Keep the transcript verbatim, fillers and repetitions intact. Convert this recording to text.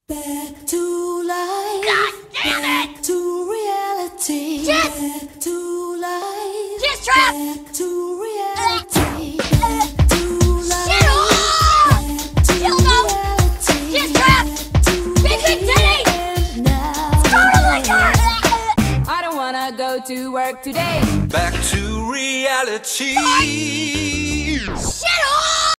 Back to life. God damn it! Back to reality. Jess! Back to life. Jess, trap! Back to reality. Back to life. Shit off! Back to Kill them! reality. Jess, trap! Back to Big, big titty! and now. Totally good! I don't wanna go to work today. Back to reality. Shit off!